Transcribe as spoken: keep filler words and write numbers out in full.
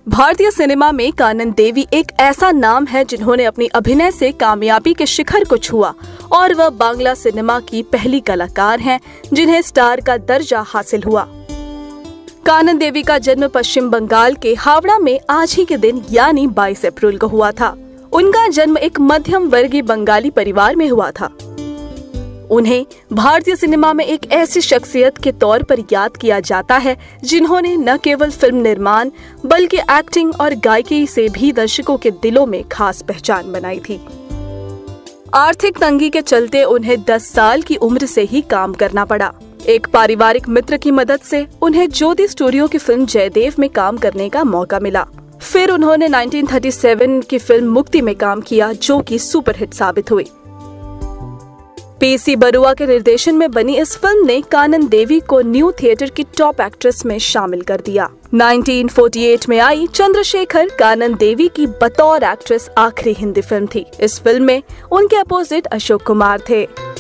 भारतीय सिनेमा में कानन देवी एक ऐसा नाम है जिन्होंने अपनी अभिनय से कामयाबी के शिखर को छुआ और वह बांग्ला सिनेमा की पहली कलाकार हैं जिन्हें स्टार का दर्जा हासिल हुआ। कानन देवी का जन्म पश्चिम बंगाल के हावड़ा में आज ही के दिन यानी बाईस अप्रैल को हुआ था। उनका जन्म एक मध्यम वर्गीय बंगाली परिवार में हुआ था। उन्हें भारतीय सिनेमा में एक ऐसी शख्सियत के तौर पर याद किया जाता है जिन्होंने न केवल फिल्म निर्माण बल्कि एक्टिंग और गायकी से भी दर्शकों के दिलों में खास पहचान बनाई थी। आर्थिक तंगी के चलते उन्हें दस साल की उम्र से ही काम करना पड़ा। एक पारिवारिक मित्र की मदद से उन्हें ज्योति स्टूडियो की फिल्म जयदेव में काम करने का मौका मिला। फिर उन्होंने उन्नीस सौ सैंतीस की फिल्म मुक्ति में काम किया, जो कि सुपरहिट साबित हुई। पीसी बरुआ के निर्देशन में बनी इस फिल्म ने कानन देवी को न्यू थिएटर की टॉप एक्ट्रेस में शामिल कर दिया। उन्नीस सौ अड़तालीस में आई चंद्रशेखर कानन देवी की बतौर एक्ट्रेस आखिरी हिंदी फिल्म थी। इस फिल्म में उनके अपोजिट अशोक कुमार थे।